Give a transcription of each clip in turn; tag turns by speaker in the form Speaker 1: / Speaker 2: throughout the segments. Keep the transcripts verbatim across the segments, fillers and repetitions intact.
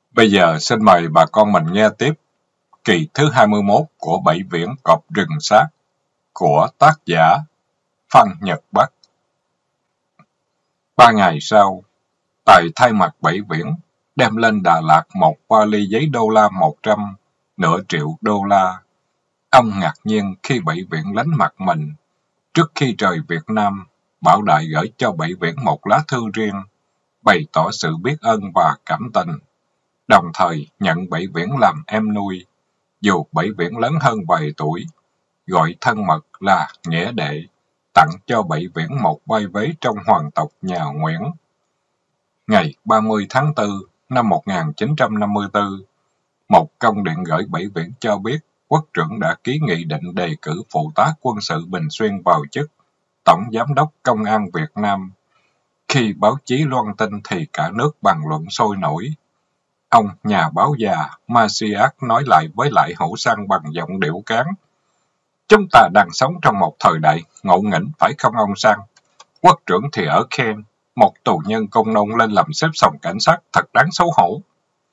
Speaker 1: Bây giờ xin mời bà con mình nghe tiếp kỳ thứ hai mươi mốt của Bảy Viễn Cọp Rừng Xác của tác giả Phan Nhật Bắc. Ba ngày sau, Tài thay mặt Bảy Viễn đem lên Đà Lạt một vali giấy đô la một trăm, nửa triệu đô la. Ông ngạc nhiên khi Bảy Viễn lánh mặt mình. Trước khi rời Việt Nam, Bảo Đại gửi cho Bảy Viễn một lá thư riêng, bày tỏ sự biết ơn và cảm tình, đồng thời nhận Bảy Viễn làm em nuôi. Dù Bảy Viễn lớn hơn vài tuổi, gọi thân mật là Nghĩa Đệ, tặng cho Bảy Viễn một vai vế trong hoàng tộc nhà Nguyễn. Ngày ba mươi tháng tư năm một nghìn chín trăm năm mươi tư, một công điện gửi Bảy Viễn cho biết quốc trưởng đã ký nghị định đề cử phụ tá quân sự Bình Xuyên vào chức Tổng Giám đốc Công an Việt Nam. Khi báo chí loan tin thì cả nước bàn luận sôi nổi. Ông nhà báo già Macias nói lại với Lại Hữu Sang bằng giọng điệu cán: "Chúng ta đang sống trong một thời đại ngộ nghĩnh, phải không ông Sang? Quốc trưởng thì ở Kent, một tù nhân công nông lên làm xếp sòng cảnh sát, thật đáng xấu hổ."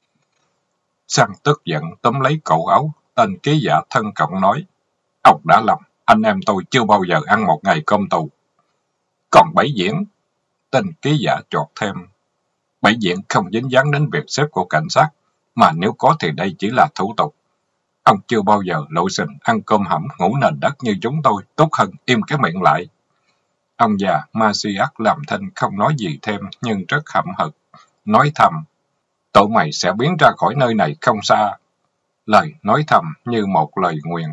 Speaker 1: Sang tức giận túm lấy cổ áo tên ký giả thân cộng nói: "Ông đã lầm, anh em tôi chưa bao giờ ăn một ngày cơm tù." Còn Bảy Viễn, tên ký giả chọt thêm: "Bảy Viễn không dính dáng đến việc xếp của cảnh sát, mà nếu có thì đây chỉ là thủ tục. Ông chưa bao giờ lộ sình ăn cơm hẩm ngủ nền đất như chúng tôi, tốt hơn im cái miệng lại." Ông già Macias làm thinh không nói gì thêm, nhưng rất hậm hực, nói thầm: "Tụi mày sẽ biến ra khỏi nơi này không xa." Lời nói thầm như một lời nguyền.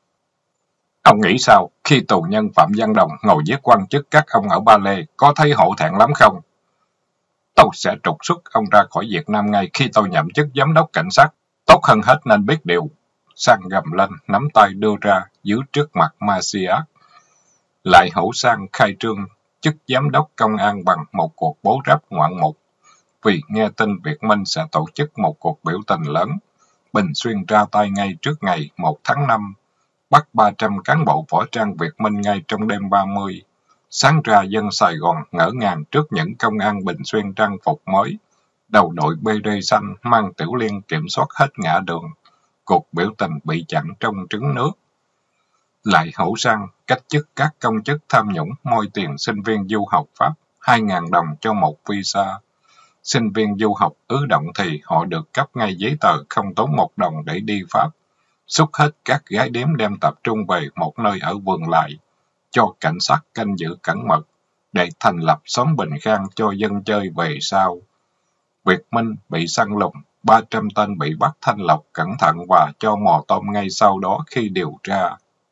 Speaker 1: "Ông nghĩ sao khi tù nhân Phạm Văn Đồng ngồi với quan chức các ông ở Ba Lê, có thấy hổ thẹn lắm không? Tôi sẽ trục xuất ông ra khỏi Việt Nam ngay khi tôi nhậm chức giám đốc cảnh sát. Tốt hơn hết nên biết điều." Sang gầm lên, nắm tay đưa ra giữ trước mặt Macias. Lại Hữu Sang khai trương chức giám đốc công an bằng một cuộc bố ráp ngoạn mục. Vì nghe tin Việt Minh sẽ tổ chức một cuộc biểu tình lớn, Bình Xuyên ra tay ngay trước ngày một tháng năm, bắt ba trăm cán bộ võ trang Việt Minh ngay trong đêm ba mươi. Sáng ra dân Sài Gòn ngỡ ngàng trước những công an Bình Xuyên trang phục mới, đầu đội bê rê xanh mang tiểu liên kiểm soát hết ngã đường. Cuộc biểu tình bị chặn trong trứng nước. Lại Hữu Sang cách chức các công chức tham nhũng, moi tiền sinh viên du học Pháp hai nghìn đồng cho một visa. Sinh viên du học ứ động thì họ được cấp ngay giấy tờ không tốn một đồng để đi Pháp. Xúc hết các gái điếm đem tập trung về một nơi ở Vườn Lại, cho cảnh sát canh giữ cẩn mật, để thành lập xóm Bình Khang cho dân chơi về sau. Việt Minh bị săn lùng, ba trăm tên bị bắt thanh lọc cẩn thận và cho mò tôm ngay sau đó khi điều tra.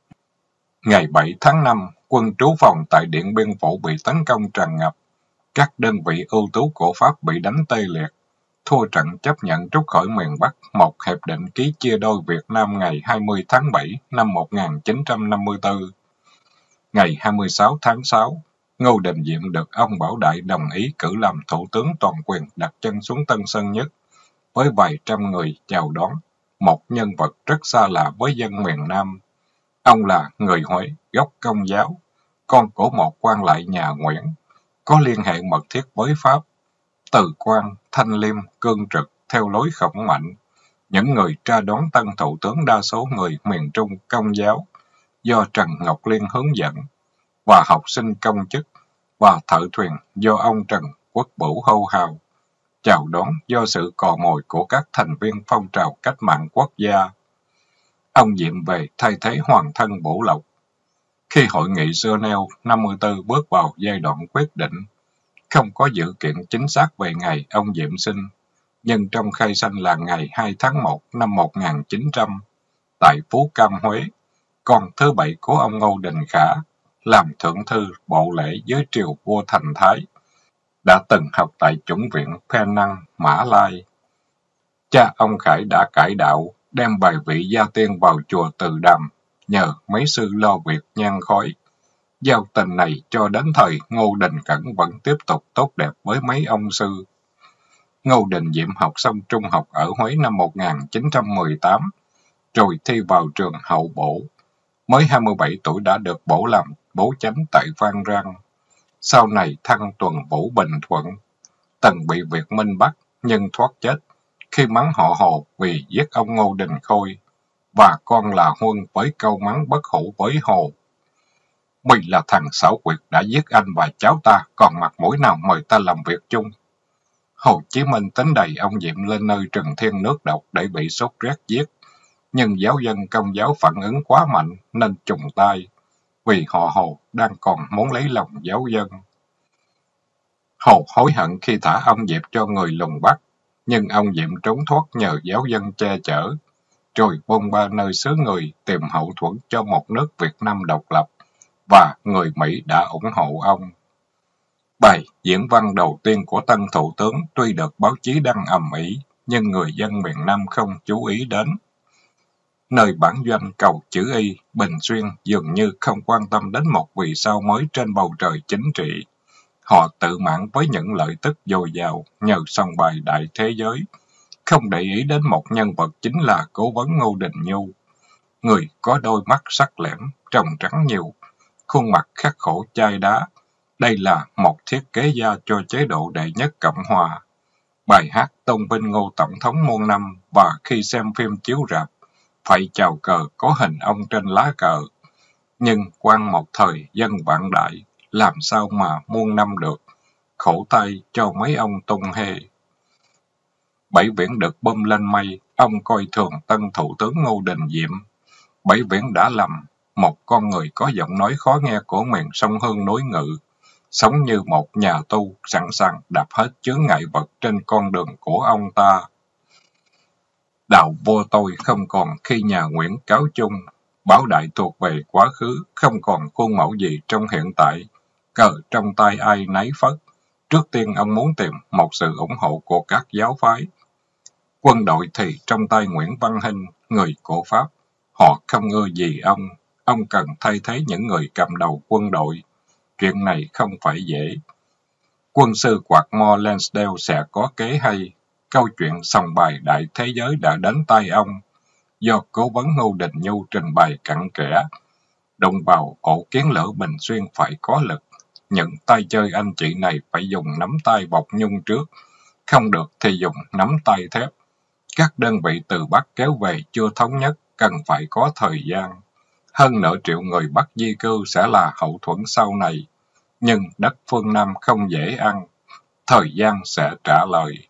Speaker 1: Ngày bảy tháng năm, quân trú phòng tại Điện Biên Phủ bị tấn công tràn ngập. Các đơn vị ưu tú của Pháp bị đánh tê liệt. Thua trận chấp nhận rút khỏi miền Bắc, một hiệp định ký chia đôi Việt Nam ngày hai mươi tháng bảy năm một nghìn chín trăm năm mươi tư. Ngày hai mươi sáu tháng sáu, Ngô Đình Diệm được ông Bảo Đại đồng ý cử làm thủ tướng toàn quyền, đặt chân xuống Tân Sơn Nhất, với vài trăm người chào đón, một nhân vật rất xa lạ với dân miền Nam. Ông là người Huế, gốc Công giáo, con của một quan lại nhà Nguyễn, có liên hệ mật thiết với Pháp. Từ quan, thanh liêm, cương trực, theo lối khổng mạnh. Những người ra đón tân thủ tướng đa số người miền Trung Công giáo, do Trần Ngọc Liên hướng dẫn, và học sinh công chức, và thợ thuyền do ông Trần Quốc Bửu hô hào. Chào đón do sự cò mồi của các thành viên phong trào cách mạng quốc gia. Ông Diệm về thay thế hoàng thân Bổ Lộc. Khi hội nghị Geneva năm mươi tư bước vào giai đoạn quyết định, không có dự kiện chính xác về ngày ông Diệm sinh, nhưng trong khai sanh là ngày hai tháng một năm một nghìn chín trăm, tại Phú Cam, Huế, con thứ bảy của ông Ngô Đình Khả, làm thượng thư bộ lễ dưới triều vua Thành Thái, đã từng học tại chủng viện Penang, Mã Lai. Cha ông Khải đã cải đạo, đem bài vị gia tiên vào chùa Từ Đàm, nhờ mấy sư lo việc nhang khói. Giao tình này cho đến thời Ngô Đình Cẩn vẫn tiếp tục tốt đẹp với mấy ông sư. Ngô Đình Diệm học xong trung học ở Huế năm một nghìn chín trăm mười tám, rồi thi vào trường hậu bổ. Mới hai mươi bảy tuổi đã được bổ làm bố chánh tại Phan Rang. Sau này thăng tuần vũ Bình Thuận. Từng bị Việt Minh bắt, nhưng thoát chết. khi mắng họ Hồ vì giết ông Ngô Đình Khôi, và con là Huân với câu mắng bất hủ với Hồ. Mày là thằng xảo quyệt đã giết anh và cháu ta, còn mặt mũi nào mời ta làm việc chung. Hồ Chí Minh tính đẩy ông Diệm lên nơi Trừng Thiên nước độc để bị sốt rét giết, nhưng giáo dân Công giáo phản ứng quá mạnh nên trùng tay, vì họ Hồ đang còn muốn lấy lòng giáo dân. Hồ hối hận khi thả ông Diệm cho người lùng bắt, nhưng ông Diệm trốn thoát nhờ giáo dân che chở, rồi bôn ba nơi xứ người tìm hậu thuẫn cho một nước Việt Nam độc lập, và người Mỹ đã ủng hộ ông. Bài diễn văn đầu tiên của tân thủ tướng tuy được báo chí đăng ầm ĩ, nhưng người dân miền Nam không chú ý đến. Nơi bản doanh cầu chữ Y, Bình Xuyên dường như không quan tâm đến một vì sao mới trên bầu trời chính trị. Họ tự mãn với những lợi tức dồi dào nhờ song bài đại thế giới, không để ý đến một nhân vật chính là cố vấn Ngô Đình Nhu. Người có đôi mắt sắc lẻm, tròng trắng nhiều, khuôn mặt khắc khổ chai đá. Đây là một thiết kế gia cho chế độ đệ nhất Cộng Hòa. Bài hát tôn vinh Ngô Tổng thống muôn năm, và khi xem phim chiếu rạp, phải chào cờ có hình ông trên lá cờ. Nhưng quan một thời dân vạn đại, làm sao mà muôn năm được, khổ tay cho mấy ông tung hê. Bảy Viễn được bơm lên mây, ông coi thường tân thủ tướng Ngô Đình Diệm. Bảy Viễn đã lầm, một con người có giọng nói khó nghe của miền sông Hương nối ngự, sống như một nhà tu sẵn sàng đạp hết chướng ngại vật trên con đường của ông ta. Đạo vô tôi không còn khi nhà Nguyễn cáo chung, Bảo Đại thuộc về quá khứ, không còn khuôn mẫu gì trong hiện tại, cờ trong tay ai nấy phất. Trước tiên ông muốn tìm một sự ủng hộ của các giáo phái. Quân đội thì trong tay Nguyễn Văn Hinh, người của Pháp. Họ không ưa gì ông, ông cần thay thế những người cầm đầu quân đội. Chuyện này không phải dễ. Quân sư Quạt-mo Lansdale sẽ có kế hay. Câu chuyện sòng bài đại thế giới đã đến tay ông, do cố vấn Ngô Đình Nhu trình bày cặn kẽ. Đụng vào ổ kiến lửa Bình Xuyên phải có lực. Những tay chơi anh chị này phải dùng nắm tay bọc nhung trước, không được thì dùng nắm tay thép. Các đơn vị từ Bắc kéo về chưa thống nhất, cần phải có thời gian. Hơn nửa triệu người Bắc di cư sẽ là hậu thuẫn sau này. Nhưng đất phương Nam không dễ ăn. Thời gian sẽ trả lời.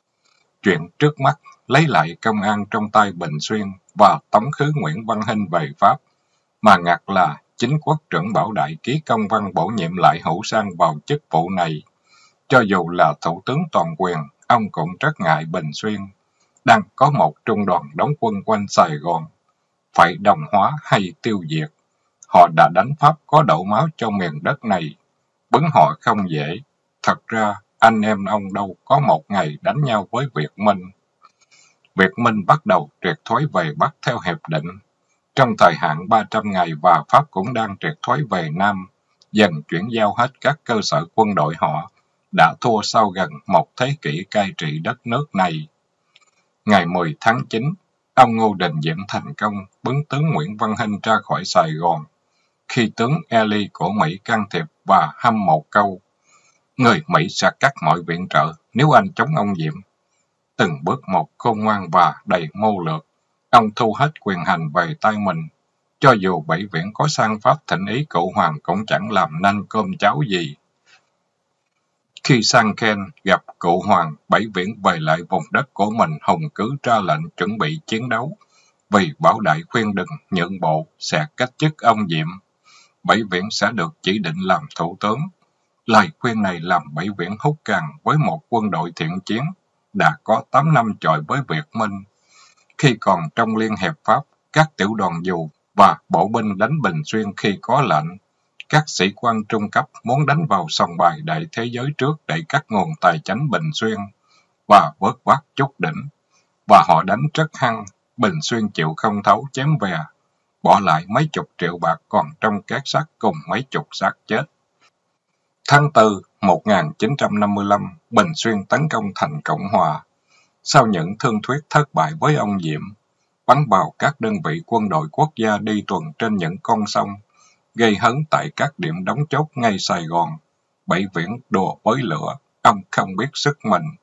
Speaker 1: Chuyện trước mắt, lấy lại công an trong tay Bình Xuyên và tống khứ Nguyễn Văn Hinh về Pháp. Mà ngặt là chính quốc trưởng Bảo Đại ký công văn bổ nhiệm lại Hữu Sang vào chức vụ này. Cho dù là thủ tướng toàn quyền, ông cũng rất ngại Bình Xuyên. Đang có một trung đoàn đóng quân quanh Sài Gòn. Phải đồng hóa hay tiêu diệt. Họ đã đánh Pháp có đổ máu cho miền đất này. Bứng họ không dễ. Thật ra, anh em ông đâu có một ngày đánh nhau với Việt Minh. Việt Minh bắt đầu triệt thoái về Bắc theo hiệp định. Trong thời hạn ba trăm ngày và Pháp cũng đang triệt thoái về Nam, dần chuyển giao hết các cơ sở quân đội họ, đã thua sau gần một thế kỷ cai trị đất nước này. Ngày mười tháng chín, ông Ngô Đình Diệm thành công bứng tướng Nguyễn Văn Hinh ra khỏi Sài Gòn, khi tướng Ely của Mỹ can thiệp và hăm một câu: người Mỹ sẽ cắt mọi viện trợ nếu anh chống ông Diệm. Từng bước một khôn ngoan và đầy mưu lược, ông thu hết quyền hành về tay mình. Cho dù Bảy Viễn có sang Pháp thỉnh ý cụ Hoàng cũng chẳng làm nên cơm cháo gì. Khi sang Ken gặp cụ Hoàng, Bảy Viễn về lại vùng đất của mình hùng cứ ra lệnh chuẩn bị chiến đấu. Vì Bảo Đại khuyên đừng nhượng bộ, sẽ cách chức ông Diệm. Bảy Viễn sẽ được chỉ định làm thủ tướng. Lời khuyên này làm Bảy Viễn hút càng với một quân đội thiện chiến, đã có tám năm chọi với Việt Minh. Khi còn trong Liên hiệp Pháp, các tiểu đoàn dù và bộ binh đánh Bình Xuyên khi có lệnh. Các sĩ quan trung cấp muốn đánh vào sòng bài đại thế giới trước để cắt nguồn tài chánh Bình Xuyên và vớt vát chút đỉnh. Và họ đánh rất hăng, Bình Xuyên chịu không thấu chém về, bỏ lại mấy chục triệu bạc còn trong két sắt cùng mấy chục xác chết. Tháng tư một nghìn chín trăm năm mươi lăm, Bình Xuyên tấn công thành Cộng Hòa. Sau những thương thuyết thất bại với ông Diệm, bắn vào các đơn vị quân đội quốc gia đi tuần trên những con sông, gây hấn tại các điểm đóng chốt ngay Sài Gòn. Bảy Viễn đùa với lửa, ông không biết sức mình.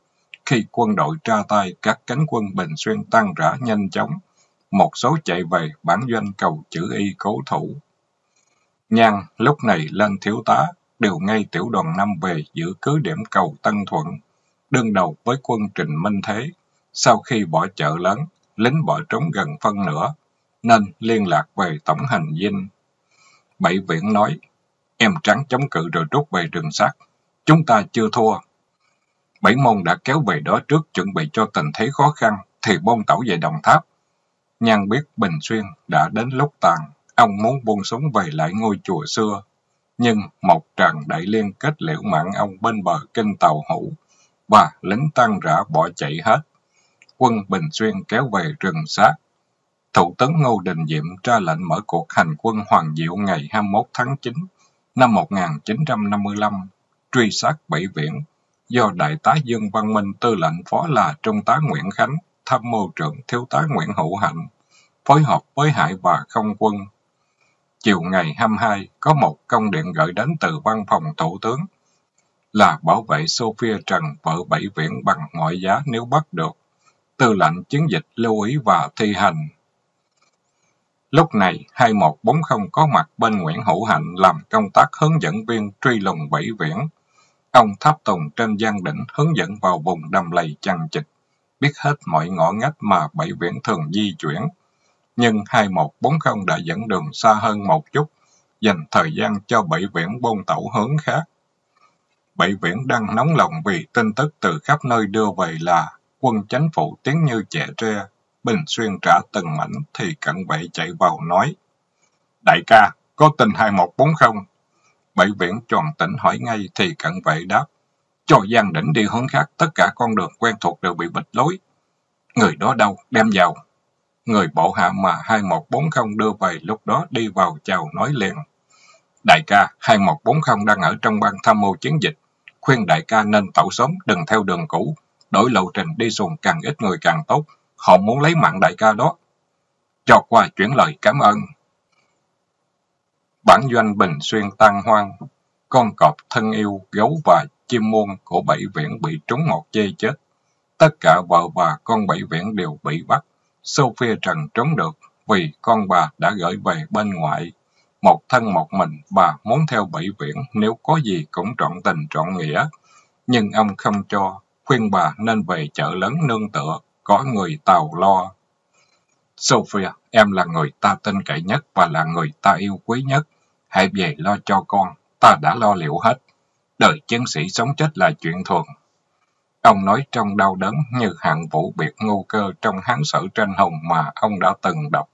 Speaker 1: Khi quân đội ra tay, các cánh quân Bình Xuyên tan rã nhanh chóng. Một số chạy về bản doanh cầu chữ Y cố thủ. Nhan lúc này lên thiếu tá, điều ngay tiểu đoàn năm về giữ cứ điểm cầu Tân Thuận, đương đầu với quân Trình Minh Thế. Sau khi bỏ Chợ Lớn, lính bỏ trốn gần phân nửa, nên liên lạc về tổng hành dinh. Bảy Viễn nói, em trắng chống cự rồi rút về rừng sắt. Chúng ta chưa thua. Bảy Môn đã kéo về đó trước, chuẩn bị cho tình thế khó khăn, thì bôn tẩu về Đồng Tháp. Nhan biết Bình Xuyên đã đến lúc tàn, ông muốn buông súng về lại ngôi chùa xưa. Nhưng một tràng đại liên kết liễu mạng ông bên bờ kinh Tàu Hữu, và lính tan rã bỏ chạy hết. Quân Bình Xuyên kéo về rừng sát. Thủ tướng Ngô Đình Diệm ra lệnh mở cuộc hành quân Hoàng Diệu ngày hai mươi mốt tháng chín năm một nghìn chín trăm năm mươi lăm, truy sát Bảy Viễn, do Đại tá Dương Văn Minh tư lệnh phó là Trung tá Nguyễn Khánh, tham mưu trưởng Thiếu tá Nguyễn Hữu Hạnh, phối hợp với Hải và Không quân. Chiều ngày hai mươi hai, có một công điện gửi đến từ văn phòng Thủ tướng, là bảo vệ Sophia Trần, vợ Bảy Viễn bằng mọi giá nếu bắt được. Tư lệnh chiến dịch lưu ý và thi hành. Lúc này, hai một bốn không có mặt bên Nguyễn Hữu Hạnh làm công tác hướng dẫn viên truy lùng Bảy Viễn. Ông tháp tùng trên giang đỉnh hướng dẫn vào vùng đầm lầy chằng chịt, biết hết mọi ngõ ngách mà Bảy Viễn thường di chuyển. Nhưng hai một bốn không đã dẫn đường xa hơn một chút, dành thời gian cho Bảy Viễn bôn tẩu hướng khác. Bảy Viễn đang nóng lòng vì tin tức từ khắp nơi đưa về là quân chánh phủ tiến như chẻ tre, Bình Xuyên trả từng mảnh, thì cận vệ chạy vào nói, đại ca, có tin hai một bốn không? Bảy Viễn tròn tỉnh hỏi ngay thì cận vệ đáp, cho Giang Đỉnh đi hướng khác, tất cả con đường quen thuộc đều bị bịt lối. Người đó đâu, đem vào. Người bộ hạ mà hai một bốn không đưa về lúc đó đi vào chào nói liền. Đại ca, hai một bốn không đang ở trong ban tham mưu chiến dịch, khuyên đại ca nên tẩu sớm, đừng theo đường cũ, đổi lộ trình đi xuồng càng ít người càng tốt, họ muốn lấy mạng đại ca đó. Cho qua chuyển lời cảm ơn. Bản doanh Bình Xuyên tan hoang, con cọp thân yêu, gấu và chim muôn của Bảy Viễn bị trúng một dây chết. Tất cả vợ và con Bảy Viễn đều bị bắt. Sophia Trần trốn được vì con bà đã gửi về bên ngoại. Một thân một mình, bà muốn theo Bảy Viễn nếu có gì cũng trọn tình trọn nghĩa. Nhưng ông không cho, khuyên bà nên về Chợ Lớn nương tựa, có người Tàu lo. Sophia, em là người ta tin cậy nhất và là người ta yêu quý nhất. Hãy về lo cho con, ta đã lo liệu hết. Đời chiến sĩ sống chết là chuyện thường. Ông nói trong đau đớn như Hạng Vũ biệt ngu cơ trong Hán Sử Tranh Hùng mà ông đã từng đọc.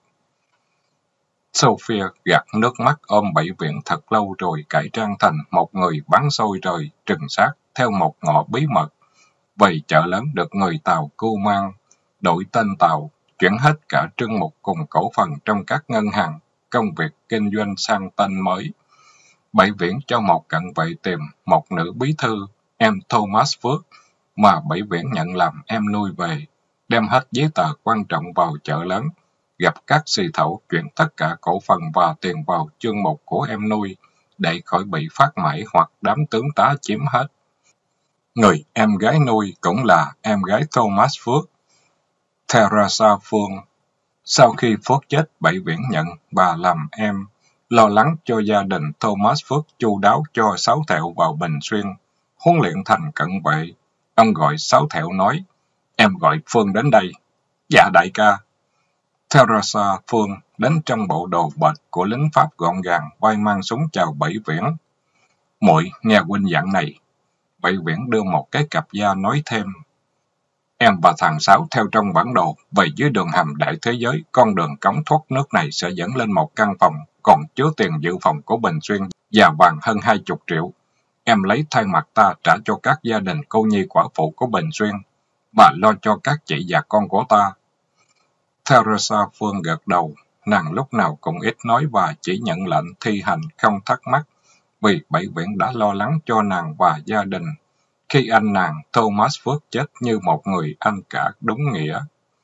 Speaker 1: Sophia gạt nước mắt ôm Bảy Viễn thật lâu rồi cải trang thành một người bắn xôi trời, trừng sát theo một ngõ bí mật. Về Chợ Lớn được người Tàu cưu mang, đổi tên Tàu, chuyển hết cả trương mục cùng cổ phần trong các ngân hàng, công việc kinh doanh sang tên mới. Bảy Viễn cho một cận vệ tìm một nữ bí thư, em Thomas Phước, mà Bảy Viễn nhận làm em nuôi về, đem hết giấy tờ quan trọng vào Chợ Lớn, gặp các xì thẩu chuyển tất cả cổ phần và tiền vào chương mục của em nuôi, để khỏi bị phát mãi hoặc đám tướng tá chiếm hết. Người em gái nuôi cũng là em gái Thomas Phước, Teresa Phương. Sau khi Phước chết, Bảy Viễn nhận bà làm em, lo lắng cho gia đình Thomas Phước chu đáo cho Sáu Thẹo vào Bình Xuyên, huấn luyện thành cận vệ. Ông gọi Sáu Thẹo nói, em gọi Phương đến đây. Dạ đại ca. Teresa Phương đến trong bộ đồ bệt của lính Pháp gọn gàng, vai mang súng chào Bảy Viễn. Muội nghe huynh dặn này. Bảy Viễn đưa một cái cặp da nói thêm, em và thằng Sáu theo trong bản đồ, về dưới đường hầm Đại Thế Giới, con đường cống thoát nước này sẽ dẫn lên một căn phòng, còn chứa tiền dự phòng của Bình Xuyên và vàng hơn hai chục triệu. Em lấy thay mặt ta trả cho các gia đình cô nhi quả phụ của Bình Xuyên, và lo cho các chị và con của ta. Teresa Phương gật đầu, nàng lúc nào cũng ít nói và chỉ nhận lệnh thi hành không thắc mắc, vì Bảy Viễn đã lo lắng cho nàng và gia đình. Khi anh nàng Thomas Phước chết như một người anh cả đúng nghĩa.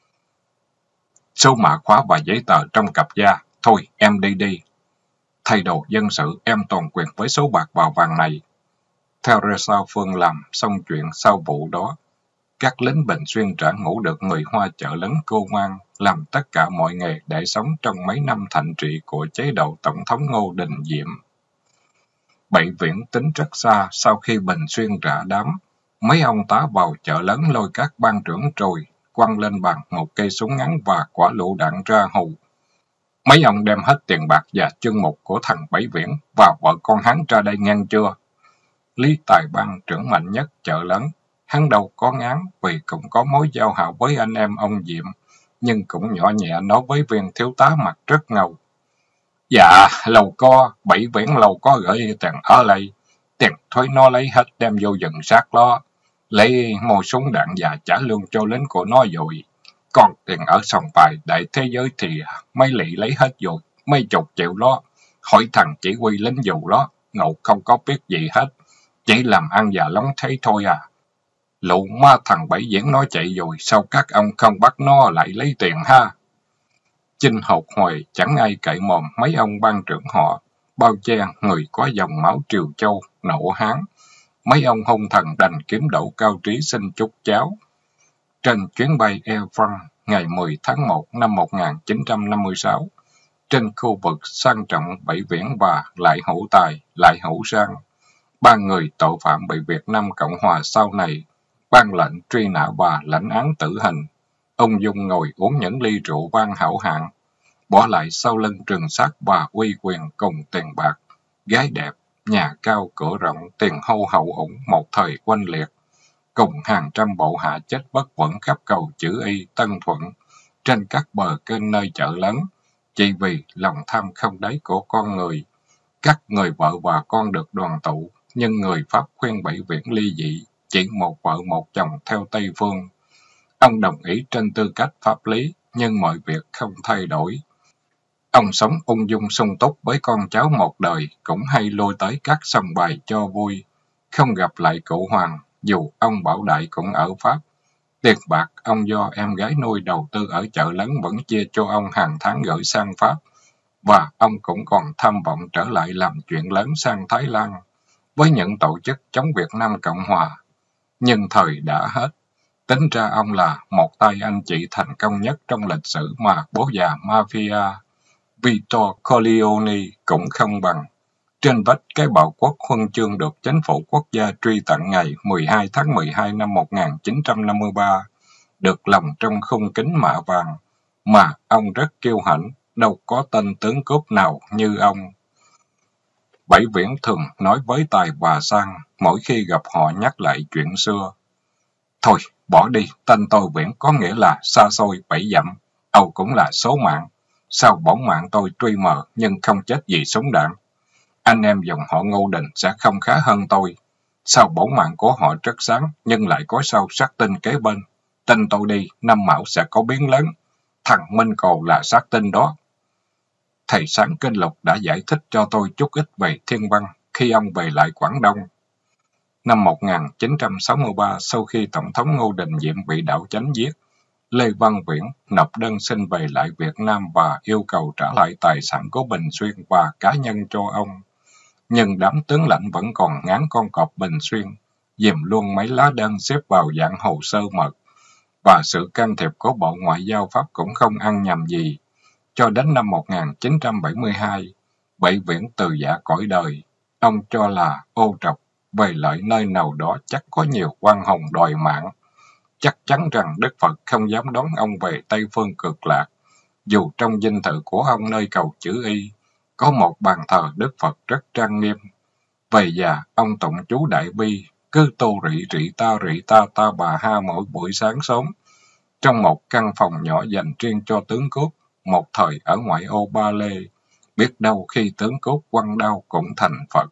Speaker 1: Số mã khóa và giấy tờ trong cặp da, thôi em đi đi. Thay đồ dân sự em toàn quyền với số bạc vào vàng này. Teresa Phương làm xong chuyện sau vụ đó. Các lính Bình Xuyên trả ngũ được người Hoa chợ lớn cô ngoan, làm tất cả mọi nghề để sống trong mấy năm thạnh trị của chế độ Tổng thống Ngô Đình Diệm. Bảy Viễn tính rất xa, sau khi Bình Xuyên rã đám, mấy ông tá vào chợ lớn lôi các ban trưởng rồi, quăng lên bàn một cây súng ngắn và quả lựu đạn ra hù. Mấy ông đem hết tiền bạc và chân mục của thằng Bảy Viễn và vợ con hắn ra đây ngăn chưa? Lý Tài Bang trưởng mạnh nhất chợ lớn, hắn đâu có ngán vì cũng có mối giao hảo với anh em ông Diệm, nhưng cũng nhỏ nhẹ nói với viên thiếu tá mặt rất ngầu. Dạ, lầu co, Bảy Viễn lầu có gửi tiền ở đây, tiền thuế nó lấy hết đem vô rừng sát lo, lấy mua súng đạn và trả lương cho lính của nó rồi. Còn tiền ở sòng bài đại thế giới thì mấy lỵ lấy hết rồi, mấy chục triệu đó. Hỏi thằng chỉ huy lính dù đó, ngộ không có biết gì hết, chỉ làm ăn và lóng thế thôi à. Lụ ma thằng Bảy Viễn nói chạy rồi, sao các ông không bắt nó lại lấy tiền ha? Chinh hột hồi, chẳng ai cậy mồm mấy ông ban trưởng họ, bao che người có dòng máu Triều Châu, nộ Hán. Mấy ông hung thần đành kiếm đậu cao trí xin chúc cháu. Trên chuyến bay Air France ngày mười tháng một năm một nghìn chín trăm năm mươi sáu, trên khu vực sang trọng Bảy Viễn và Lại Hữu Tài, Lại Hữu Sang, ba người tội phạm bị Việt Nam Cộng Hòa sau này ban lệnh truy nã và lãnh án tử hình. Ông Dung ngồi uống những ly rượu vang hảo hạng, bỏ lại sau lưng trừng sát và uy quyền cùng tiền bạc, gái đẹp, nhà cao cửa rộng, tiền hô hậu ủng một thời oanh liệt, cùng hàng trăm bộ hạ chết bất vẫn khắp cầu Chữ Y, Tân Thuận, trên các bờ kênh nơi chợ lớn, chỉ vì lòng tham không đáy của con người. Các người vợ và con được đoàn tụ, nhưng người Pháp khuyên Bảy Viễn ly dị, chỉ một vợ một chồng theo Tây Phương. Ông đồng ý trên tư cách pháp lý, nhưng mọi việc không thay đổi. Ông sống ung dung sung túc với con cháu một đời, cũng hay lôi tới các sòng bài cho vui. Không gặp lại cụ Hoàng, dù ông Bảo Đại cũng ở Pháp. Tiền bạc ông do em gái nuôi đầu tư ở chợ lớn vẫn chia cho ông hàng tháng gửi sang Pháp. Và ông cũng còn tham vọng trở lại làm chuyện lớn sang Thái Lan, với những tổ chức chống Việt Nam Cộng Hòa. Nhưng thời đã hết. Tính ra ông là một tay anh chị thành công nhất trong lịch sử mà bố già Mafia Vito Corleone cũng không bằng. Trên vách cái bảo quốc huân chương được chính phủ quốc gia truy tặng ngày mười hai tháng mười hai năm một nghìn chín trăm năm mươi ba, được lồng trong khung kính mạ vàng, mà ông rất kiêu hãnh, đâu có tên tướng cướp nào như ông. Bảy Viễn thường nói với Tài và Sang, mỗi khi gặp họ nhắc lại chuyện xưa. Thôi, bỏ đi, tên tôi Viễn có nghĩa là xa xôi bảy dặm, Âu cũng là số mạng. Sao bổn mạng tôi truy mờ nhưng không chết vì súng đạn? Anh em dòng họ Ngô Đình sẽ không khá hơn tôi. Sao bổn mạng của họ rất sáng nhưng lại có sao sát tinh kế bên? Tin tôi đi, năm Mão sẽ có biến lớn. Thằng Minh Cồ là sát tinh đó. Thầy Sáng Kinh Lục đã giải thích cho tôi chút ít về thiên văn khi ông về lại Quảng Đông. Năm một nghìn chín trăm sáu mươi ba, sau khi Tổng thống Ngô Đình Diệm bị đảo chánh giết, Lê Văn Viễn nộp đơn xin về lại Việt Nam và yêu cầu trả lại tài sản của Bình Xuyên và cá nhân cho ông. Nhưng đám tướng lãnh vẫn còn ngán con cọp Bình Xuyên, dìm luôn mấy lá đơn xếp vào dạng hồ sơ mật, và sự can thiệp của Bộ Ngoại giao Pháp cũng không ăn nhầm gì. Cho đến năm một nghìn chín trăm bảy mươi hai, Bảy Viễn từ giã cõi đời. Ông cho là ô trọc, về lại nơi nào đó chắc có nhiều oan hồn đòi mạng. Chắc chắn rằng Đức Phật không dám đón ông về Tây Phương Cực Lạc, dù trong dinh thự của ông nơi cầu Chữ Y có một bàn thờ Đức Phật rất trang nghiêm. Về già, ông tụng chú Đại Bi, cứ tô rị rị ta rị ta ta bà ha mỗi buổi sáng sớm, trong một căn phòng nhỏ dành riêng cho tướng cướp, một thời ở ngoại ô Ba Lê. Biết đâu khi tướng cướp quăng đao cũng thành Phật.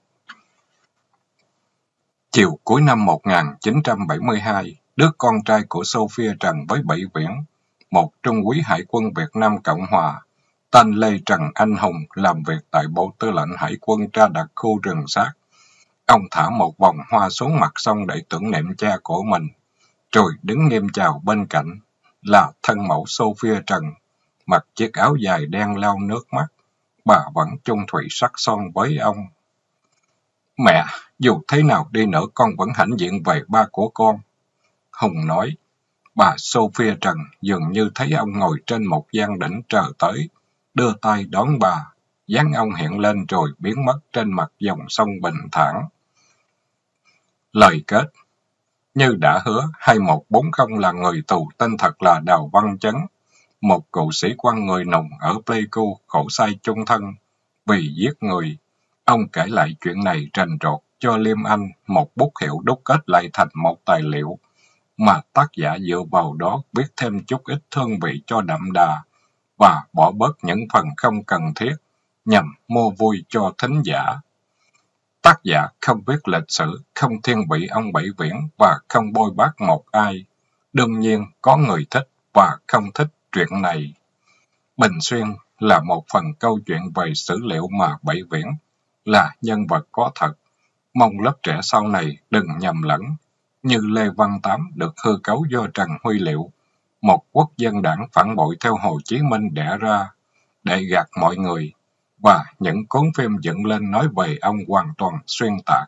Speaker 1: Chiều cuối năm một nghìn chín trăm bảy mươi hai, đứa con trai của Sophia Trần với Bảy Viễn, một trung úy hải quân Việt Nam Cộng Hòa, tên Lê Trần Anh Hùng, làm việc tại Bộ Tư lệnh Hải quân ra đặc khu rừng sát. Ông thả một vòng hoa xuống mặt sông để tưởng niệm cha của mình, rồi đứng nghiêm chào bên cạnh là thân mẫu Sophia Trần, mặc chiếc áo dài đen lau nước mắt. Bà vẫn chung thủy sắc son với ông. Mẹ, dù thế nào đi nữa con vẫn hãnh diện về ba của con. Hùng nói. Bà Sophia Trần dường như thấy ông ngồi trên một gian đỉnh chờ tới, đưa tay đón bà, dáng ông hiện lên rồi biến mất trên mặt dòng sông bình thản. Lời kết. Như đã hứa, hai một bốn không là người tù tên thật là Đào Văn Chấn, một cựu sĩ quan người Nùng ở Pleiku khổ sai chung thân vì giết người. Ông kể lại chuyện này rành rọt cho Liêm Anh, một bút hiệu đúc kết lại thành một tài liệu mà tác giả dựa vào đó viết thêm chút ít hương vị cho đậm đà và bỏ bớt những phần không cần thiết nhằm mua vui cho thính giả. Tác giả không viết lịch sử, không thiên vị ông Bảy Viễn và không bôi bác một ai. Đương nhiên có người thích và không thích chuyện này. Bình Xuyên là một phần câu chuyện về sử liệu mà Bảy Viễn là nhân vật có thật. Mong lớp trẻ sau này đừng nhầm lẫn, như Lê Văn Tám được hư cấu do Trần Huy Liệu, một quốc dân đảng phản bội theo Hồ Chí Minh đẻ ra, để gạt mọi người, và những cuốn phim dựng lên nói về ông hoàn toàn xuyên tạc.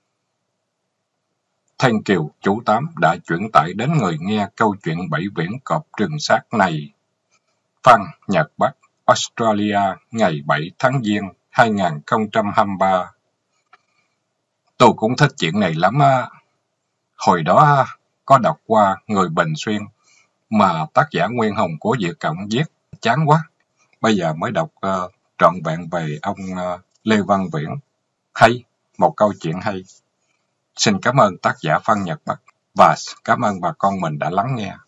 Speaker 1: Thanh Kiều chú Tám đã chuyển tải đến người nghe câu chuyện Bảy Viễn cọp rừng sát này. Phan, Nhật Bắc, Australia, ngày bảy tháng Giêng hai nghìn không trăm hai mươi ba. Tôi cũng thích chuyện này lắm á. Hồi đó có đọc qua Người Bình Xuyên mà tác giả Nguyên Hùng của Việt Cộng viết, chán quá. Bây giờ mới đọc uh, trọn vẹn về ông uh, Lê Văn Viễn. Hay, một câu chuyện hay. Xin cảm ơn tác giả Phan Nhật Bắc và cảm ơn bà con mình đã lắng nghe.